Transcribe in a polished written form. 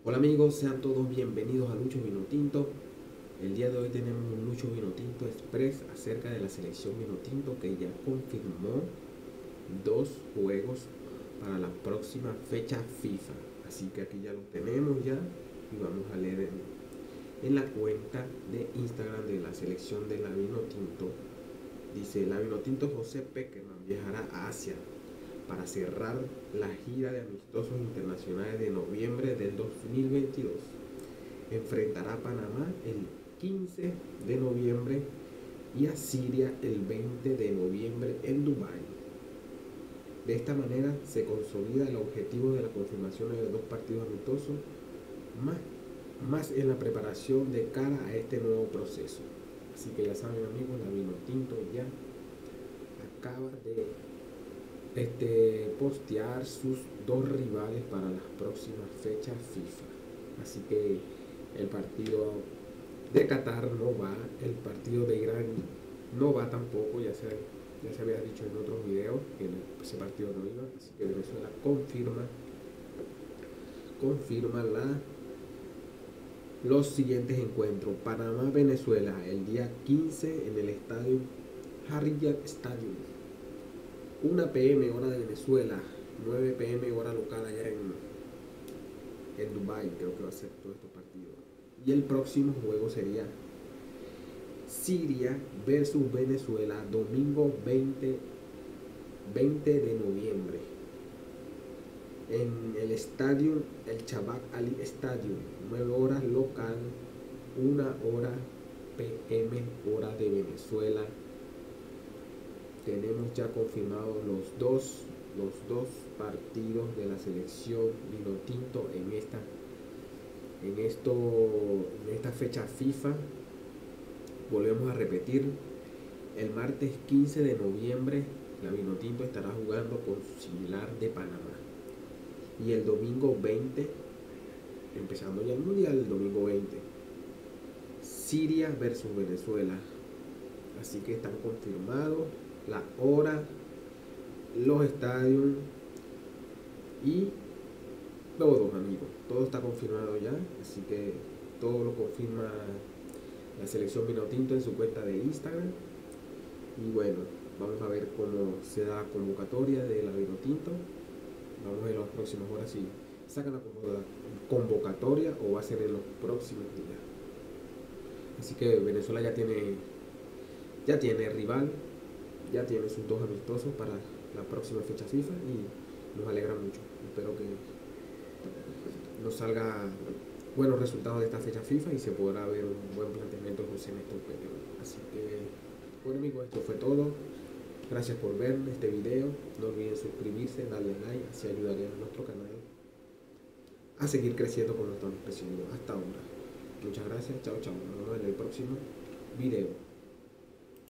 Hola amigos, sean todos bienvenidos a Lucho Vinotinto. El día de hoy tenemos un Lucho Vinotinto Express acerca de la selección Vinotinto que ya confirmó dos juegos para la próxima fecha FIFA. Así que aquí ya lo tenemos ya y vamos a leer en la cuenta de Instagram de la selección de la Vinotinto. Dice: la Vinotinto José Pekerman viajará a Asia para cerrar la gira de amistosos internacionales de noviembre del 2022. Enfrentará a Panamá el 15 de noviembre y a Siria el 20 de noviembre en Dubái. De esta manera se consolida el objetivo de la confirmación de los dos partidos amistosos, más en la preparación de cara a este nuevo proceso. Así que ya saben amigos, la Vinotinto ya acaba de postear sus dos rivales para las próximas fechas FIFA. Así que el partido de Qatar no va, el partido de Irán no va tampoco, ya se había dicho en otros videos que ese partido no iba. Así que Venezuela confirma los siguientes encuentros: Panamá-Venezuela el día 15 en el estadio Harrier Stadium, 1 p.m. hora de Venezuela, 9 p.m. hora local allá en Dubái. Creo que va a ser todos estos partidos. Y el próximo juego sería Siria versus Venezuela, domingo 20 de noviembre en el estadio El Chabak Ali Stadium, 9 horas local, 1 hora p.m. hora de Venezuela. Tenemos ya confirmados los dos partidos de la selección Vinotinto en esta fecha FIFA. Volvemos a repetir: el martes 15 de noviembre la Vinotinto estará jugando con su similar de Panamá, y el domingo 20, empezando ya el mundial, el domingo 20, Siria versus Venezuela. Así que están confirmados la hora, los estadios y todos amigos, todo está confirmado ya. Así que todo lo confirma la selección Vinotinto en su cuenta de Instagram. Y bueno, vamos a ver cómo se da la convocatoria de la Vinotinto. Vamos a ver en las próximas horas si sacan la convocatoria o va a ser en los próximos días. Así que Venezuela ya tiene rival, ya tiene sus dos amistosos para la próxima fecha FIFA y nos alegra mucho. Espero que nos salga buenos resultados de esta fecha FIFA y se podrá ver un buen planteamiento de José Néstor Pérez. Así que bueno amigos, esto fue todo. Gracias por ver este video. No olviden suscribirse, darle like, así ayudaría a nuestro canal a seguir creciendo como estamos creciendo hasta ahora. Muchas gracias, chao chao, nos vemos en el próximo video.